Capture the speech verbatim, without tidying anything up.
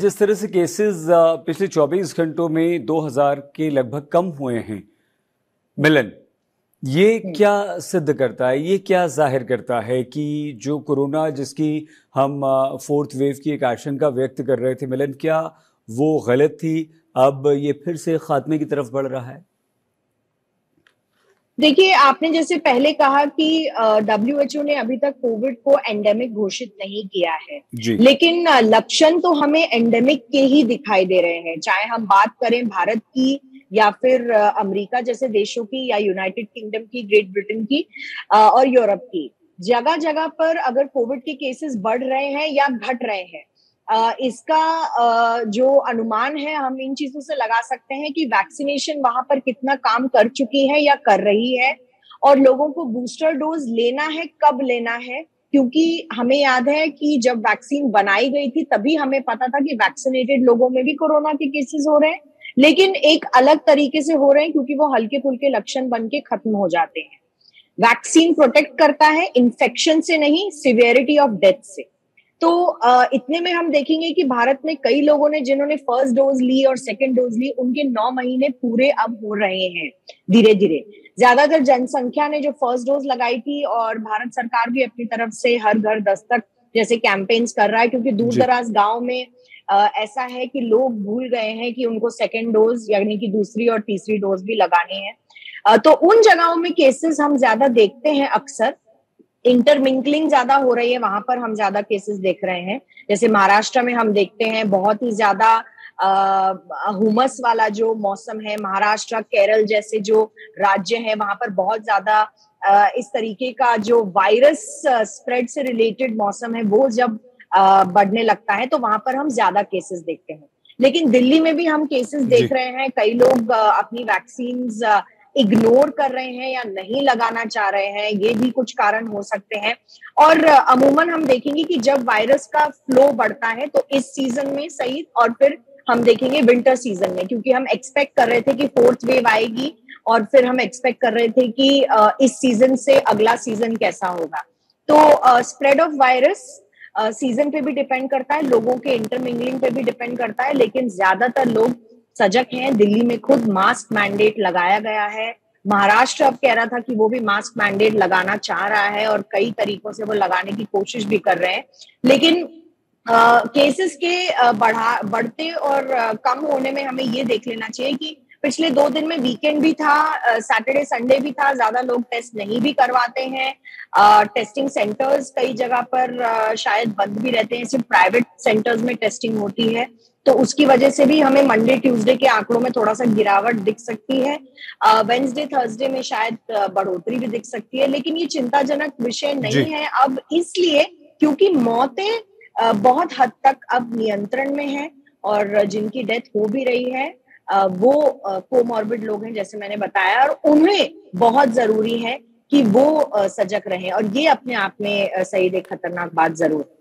जिस तरह से केसेस पिछले चौबीस घंटों में दो हज़ार के लगभग कम हुए हैं मिलन, ये क्या सिद्ध करता है, ये क्या जाहिर करता है कि जो कोरोना जिसकी हम फोर्थ वेव की एक आशंका व्यक्त कर रहे थे मिलन, क्या वो गलत थी? अब ये फिर से खात्मे की तरफ बढ़ रहा है। देखिए, आपने जैसे पहले कहा कि डब्ल्यू एच ओ ने अभी तक कोविड को एंडेमिक घोषित नहीं किया है, लेकिन लक्षण तो हमें एंडेमिक के ही दिखाई दे रहे हैं। चाहे हम बात करें भारत की या फिर अमेरिका जैसे देशों की या यूनाइटेड किंगडम की, ग्रेट ब्रिटेन की और यूरोप की, जगह जगह पर अगर कोविड के केसेस बढ़ रहे हैं या घट रहे हैं, इसका जो अनुमान है हम इन चीजों से लगा सकते हैं कि वैक्सीनेशन वहां पर कितना काम कर चुकी है या कर रही है, और लोगों को बूस्टर डोज लेना है, कब लेना है। क्योंकि हमें याद है कि जब वैक्सीन बनाई गई थी तभी हमें पता था कि वैक्सीनेटेड लोगों में भी कोरोना के केसेस हो रहे हैं, लेकिन एक अलग तरीके से हो रहे हैं क्योंकि वो हल्के फुल्के लक्षण बन के खत्म हो जाते हैं। वैक्सीन प्रोटेक्ट करता है इन्फेक्शन से नहीं, सिवियरिटी ऑफ डेथ से। तो इतने में हम देखेंगे कि भारत में कई लोगों ने जिन्होंने फर्स्ट डोज ली और सेकंड डोज ली, उनके नौ महीने पूरे अब हो रहे हैं धीरे धीरे। ज्यादातर जनसंख्या ने जो फर्स्ट डोज लगाई थी, और भारत सरकार भी अपनी तरफ से हर घर दस्तक जैसे कैंपेन्स कर रहा है, क्योंकि दूर दराज गांव में आ, ऐसा है कि लोग भूल गए हैं कि उनको सेकेंड डोज यानी कि दूसरी और तीसरी डोज भी लगानी है। तो उन जगहों में केसेस हम ज्यादा देखते हैं, अक्सर इंटरमिंगलिंग ज्यादा हो रही है, वहां पर हम ज्यादा केसेस देख रहे हैं। जैसे महाराष्ट्र में हम देखते हैं बहुत ही ज्यादा हुमस वाला जो मौसम है, महाराष्ट्र केरल जैसे जो राज्य है वहां पर बहुत ज्यादा आ, इस तरीके का जो वायरस स्प्रेड से रिलेटेड मौसम है वो जब आ, बढ़ने लगता है तो वहां पर हम ज्यादा केसेस देखते हैं। लेकिन दिल्ली में भी हम केसेस देख रहे हैं, कई लोग आ, अपनी वैक्सीन्स इग्नोर कर रहे हैं या नहीं लगाना चाह रहे हैं, ये भी कुछ कारण हो सकते हैं। और अमूमन हम देखेंगे कि जब वायरस का फ्लो बढ़ता है तो इस सीजन में सही, और फिर हम देखेंगे विंटर सीजन में, क्योंकि हम एक्सपेक्ट कर रहे थे कि फोर्थ वेव आएगी और फिर हम एक्सपेक्ट कर रहे थे कि इस सीजन से अगला सीजन कैसा होगा। तो स्प्रेड ऑफ वायरस सीजन पे भी डिपेंड करता है, लोगों के इंटरमिंगलिंग पे भी डिपेंड करता है, लेकिन ज्यादातर लोग सजग हैं। दिल्ली में खुद मास्क मैंडेट लगाया गया है। महाराष्ट्र अब कह रहा था कि वो भी मास्क मैंडेट लगाना चाह रहा है और कई तरीकों से वो लगाने की कोशिश भी कर रहे हैं। लेकिन केसेस के बढ़ा बढ़ते और कम होने में हमें ये देख लेना चाहिए कि पिछले दो दिन में वीकेंड भी था, सैटरडे संडे भी था, ज्यादा लोग टेस्ट नहीं भी करवाते हैं। टेस्टिंग सेंटर्स कई जगह पर शायद बंद भी रहते हैं, सिर्फ प्राइवेट सेंटर्स में टेस्टिंग होती है, तो उसकी वजह से भी हमें मंडे ट्यूसडे के आंकड़ों में थोड़ा सा गिरावट दिख सकती है। वेडनेसडे थर्सडे में शायद बढ़ोतरी भी दिख सकती है, लेकिन ये चिंताजनक विषय नहीं है अब, इसलिए क्योंकि मौतें बहुत हद तक अब नियंत्रण में है, और जिनकी डेथ हो भी रही है वो कोमॉर्बिड लोग हैं जैसे मैंने बताया, और उन्हें बहुत जरूरी है कि वो सजग रहें, और ये अपने आप में सही एक खतरनाक बात जरूर है।